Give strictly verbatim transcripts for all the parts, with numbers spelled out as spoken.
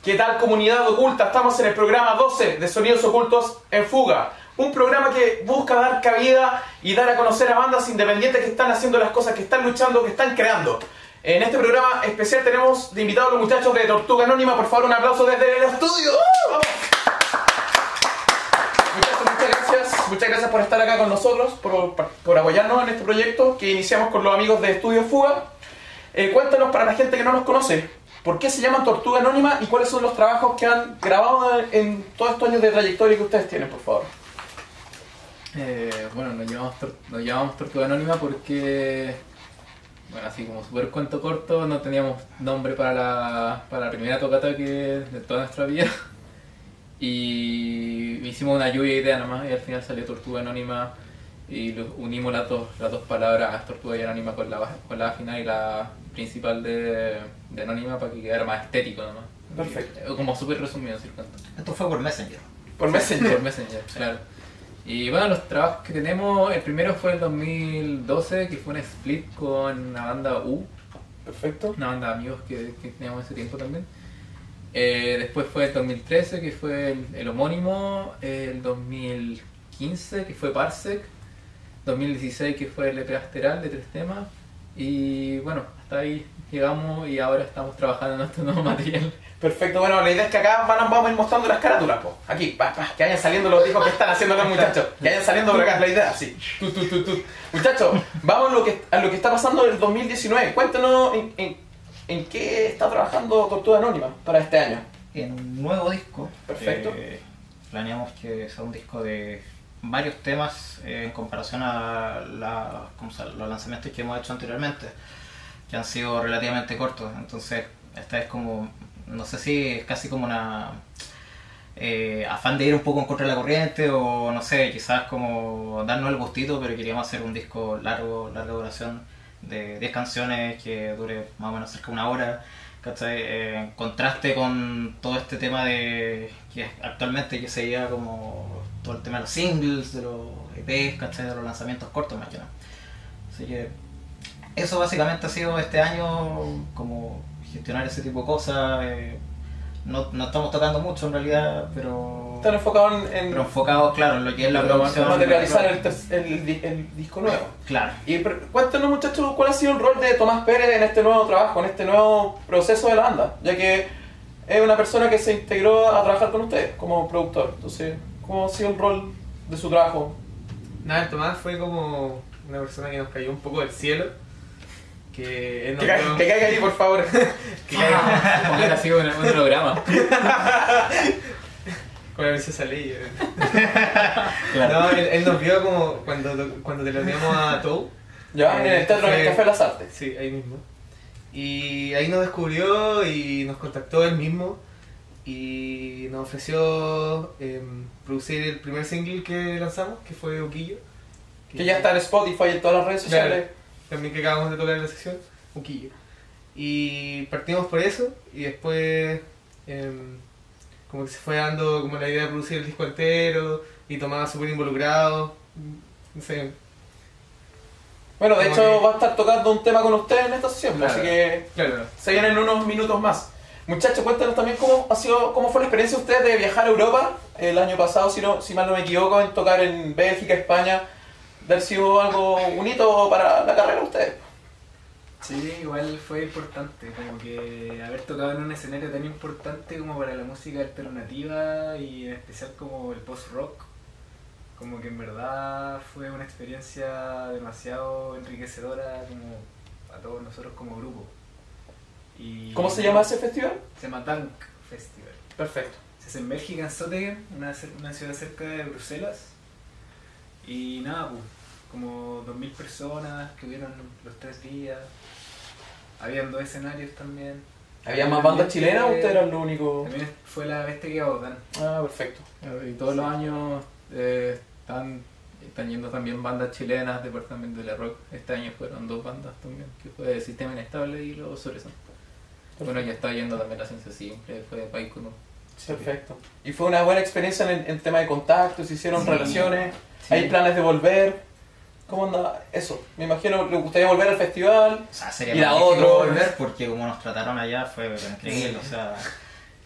¿Qué tal, comunidad oculta? Estamos en el programa doce de Sonidos Ocultos en Fuga. Un programa que busca dar cabida y dar a conocer a bandas independientes que están haciendo las cosas, que están luchando, que están creando. En este programa especial tenemos de invitados a los muchachos de Tortuga Anónima. Por favor, un aplauso desde el estudio. ¡Vamos! Muchachos, muchas gracias. Muchas gracias por estar acá con nosotros, por, por apoyarnos en este proyecto que iniciamos con los amigos de Estudio Fuga. Eh, cuéntanos, para la gente que no nos conoce, ¿por qué se llaman Tortuga Anónima y cuáles son los trabajos que han grabado en todos estos años de trayectoria que ustedes tienen, por favor? Eh, bueno, nos llamamos, nos llamamos Tortuga Anónima porque, bueno, así como súper cuento corto, no teníamos nombre para la, para la primera tocata que de toda nuestra vida. Y hicimos una lluvia de ideas nomás y al final salió Tortuga Anónima y lo, unimos las dos, las dos palabras, Tortuga y Anónima, con la, con la final y la principal de, de Anónima para que quedara más estético nomás. Perfecto. Como súper resumido, ¿sí? Esto fue por Messenger. Por Messenger. Por Messenger, claro. Y bueno, los trabajos que tenemos, el primero fue el dos mil doce, que fue un split con la banda U. Perfecto. Una banda de amigos que, que teníamos ese tiempo también. Eh, después fue el dos mil trece, que fue el, el homónimo. El dos mil quince, que fue Parsec. dos mil dieciséis, que fue el E P Asteral de tres temas. Y bueno, hasta ahí llegamos y ahora estamos trabajando en nuestro nuevo material. Perfecto, bueno, la idea es que acá van, vamos a ir mostrando las carátulas, po. Aquí, pa, pa, que vayan saliendo los discos que están haciendo los muchachos. Que vayan saliendo por acá, es la idea, así. Tu, tu, tu, tu. Muchachos, vamos a lo, que, a lo que está pasando en el dos mil diecinueve. Cuéntanos en, en, en qué está trabajando Tortuga Anónima para este año. En un nuevo disco. Perfecto. Eh, planeamos que sea un disco de varios temas eh, en comparación a la, como sea, los lanzamientos que hemos hecho anteriormente, que han sido relativamente cortos. Entonces, esta es como, no sé si es casi como una eh, afán de ir un poco en contra de la corriente, o no sé, quizás como darnos el gustito, pero queríamos hacer un disco largo, larga duración, de diez canciones que dure más o menos cerca de una hora, ¿cachai? Eh, en contraste con todo este tema de que actualmente que se lleva como todo el tema de los singles, de los E Pes, ¿cachai? De los lanzamientos cortos más que nada. Así que eso básicamente ha sido este año, como gestionar ese tipo de cosas. Eh, no, no estamos tocando mucho en realidad, pero Están enfocados en, en pero enfocados, claro, en lo que es la pero producción, materializar el, ter- el, el, el disco nuevo. claro. Y pero, cuéntanos, muchachos, cuál ha sido el rol de Tomás Pérez en este nuevo trabajo, en este nuevo proceso de la banda, ya que es una persona que se integró a trabajar con ustedes como productor. Entonces, ¿cómo ha sido el rol de su trabajo? Nada, el Tomás fue como una persona que nos cayó un poco del cielo. Que él nos Que, ca- dio- que caiga ahí, por favor. que caiga Porque ha sido un, un programa. con la princesa Leia. Claro. No, él, él nos vio como cuando, cuando te lo dimos a Tou. Ya, en el teatro, en el fue- Café de las Artes. Sí, ahí mismo. Y ahí nos descubrió y nos contactó él mismo. Y nos ofreció eh, producir el primer single que lanzamos, que fue Uquillo. Que ya está en Spotify y en todas las redes Claro. sociales. También que acabamos de tocar en la sesión, Uquillo. Y partimos por eso y después em, como que se fue dando como la idea de producir el disco entero y Tomás súper involucrado. No sé. Bueno, de Como hecho que- va a estar tocando un tema con ustedes en esta sesión, Claro. así que Claro. se vienen unos minutos más. Muchachos, cuéntanos también cómo ha sido, cómo fue la experiencia de ustedes de viajar a Europa el año pasado, si, no, si mal no me equivoco, en tocar en Bélgica, España, de haber sido algo un hito para la carrera de ustedes. Sí, igual fue importante, como que haber tocado en un escenario tan importante como para la música alternativa y en especial como el post-rock, como que en verdad fue una experiencia demasiado enriquecedora como a todos nosotros como grupo. Y ¿Cómo se llama ese festival? Se llama Dunk Festival. Perfecto. Se hace en Bélgica, en Zottegem, una, cer- una ciudad cerca de Bruselas. Y nada, pues, como dos mil personas que hubieron los tres días. Habían dos escenarios también. ¿Había más bandas chilenas o ustedes eran los únicos? También fue la Bestia que Baudán. Ah, perfecto. Y todos los años eh, están, están yendo también bandas chilenas, departamento de la rock. Este año fueron dos bandas también, que fue Sistema Inestable y los Soresan. Bueno, ya está yendo también La Ciencia Simple, fue País Común. Perfecto. ¿Y fue una buena experiencia en, en tema de contactos? ¿Hicieron Sí. relaciones? Sí. ¿Hay planes de volver? ¿Cómo anda eso? Me imagino que les gustaría volver al festival. O sea, sería Y la magnífico otra. volver porque como nos trataron allá fue increíble, o sea,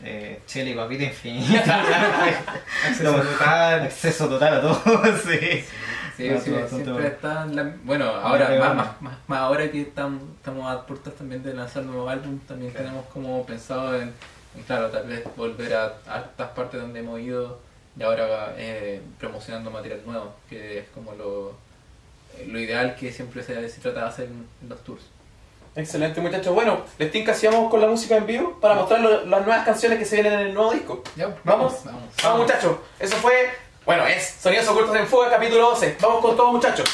eh, chela y papita infinita. Acceso total. Acceso total a todo, sí. Sí, No, sí, todo, todo, siempre todo. están. la- bueno, ahora, Pero más, bueno. más, más, más ahora que estamos, estamos a puertas también de lanzar nuevos álbum, también Claro. tenemos como pensado en, en, claro, tal vez volver a, a estas partes donde hemos ido y ahora eh, promocionando material nuevo, que es como lo, lo ideal que siempre se, se trata de hacer en, en los tours. Excelente, muchachos. Bueno, les tinca si vamos con la música en vivo para mostrar lo- las nuevas canciones que se vienen en el nuevo disco. ¿Ya? ¿Vamos? Vamos. Vamos, muchachos. Eso fue, bueno, es Sonidos Ocultos en Fuga, capítulo doce. Vamos con todo, muchachos.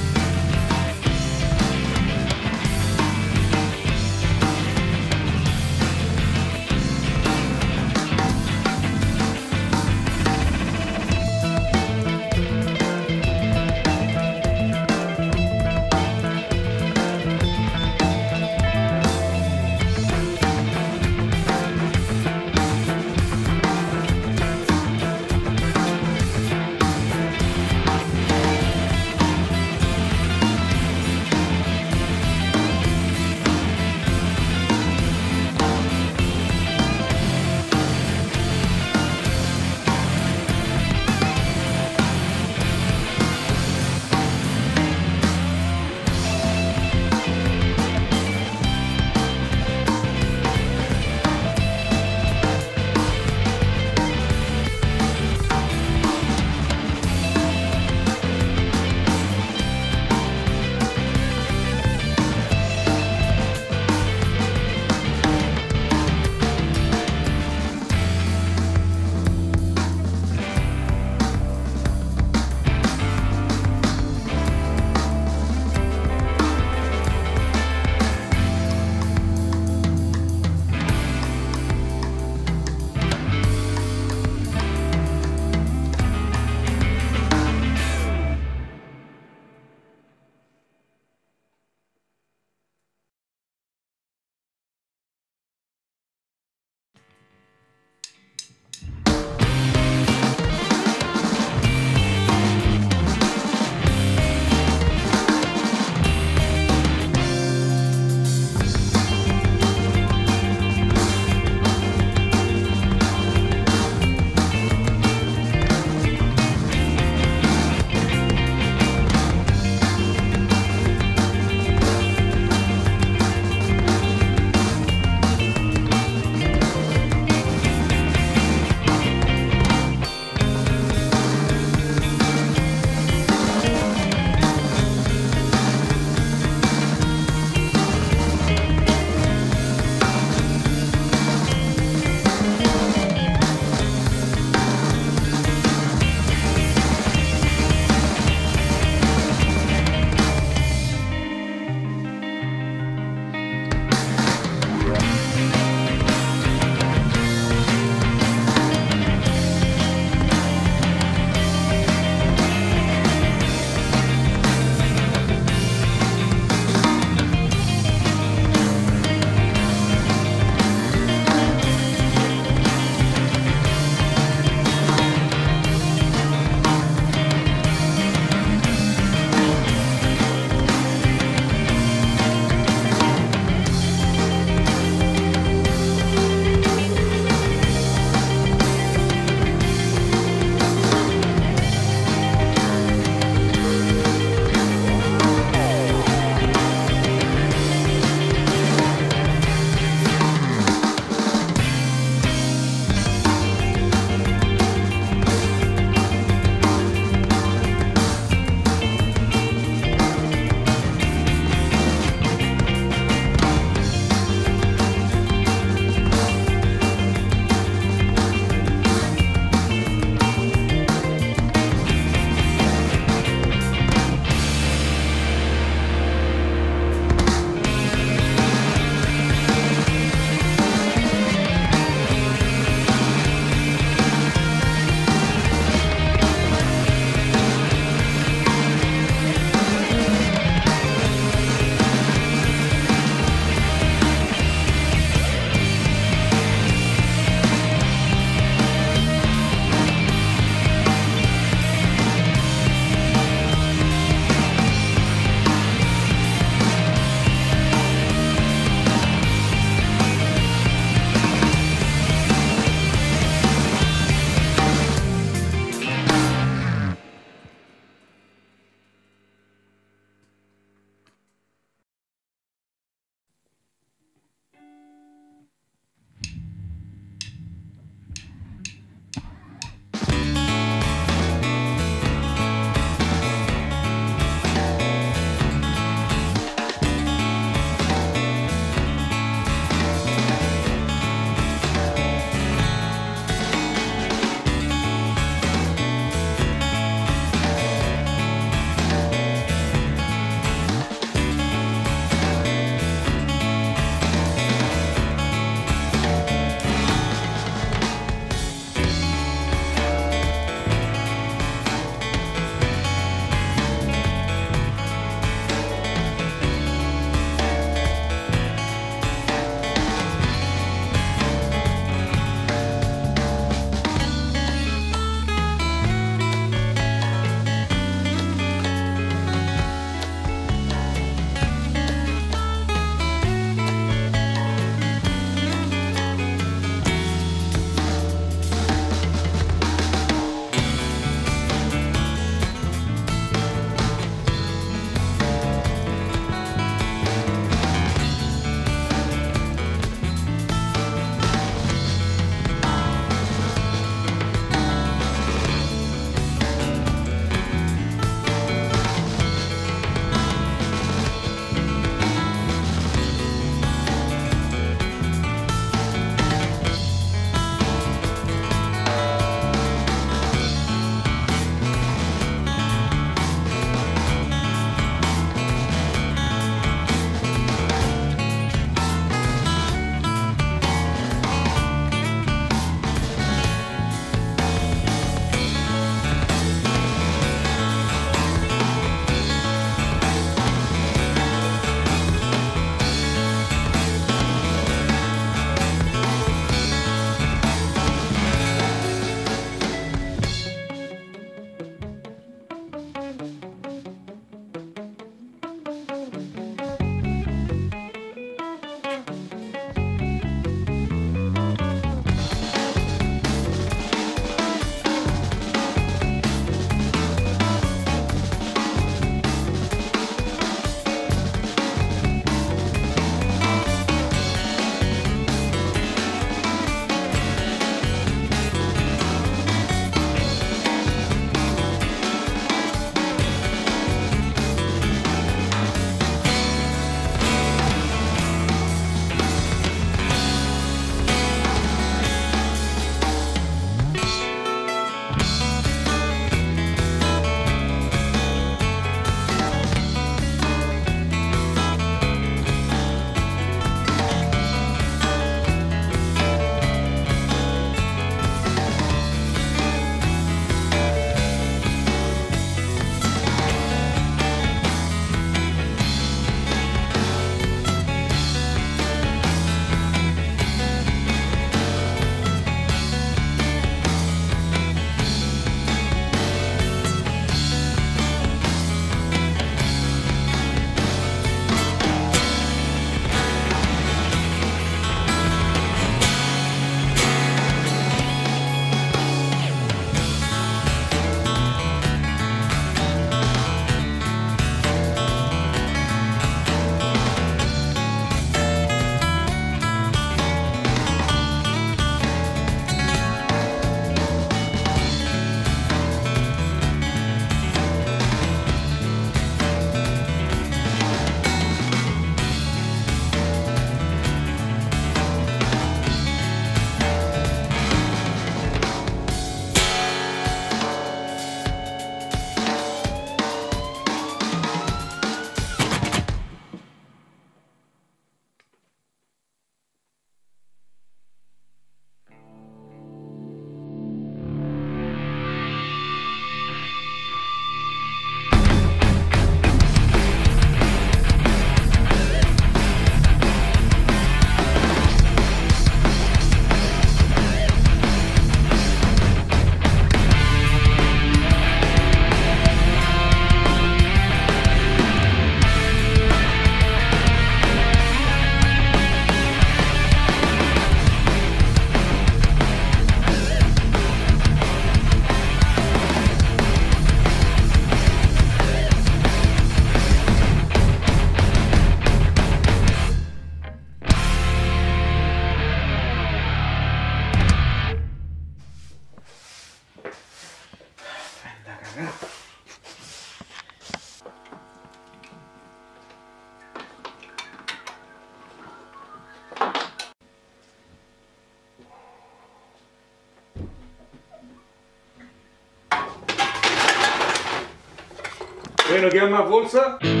Bueno, ¿quedan más bolsas?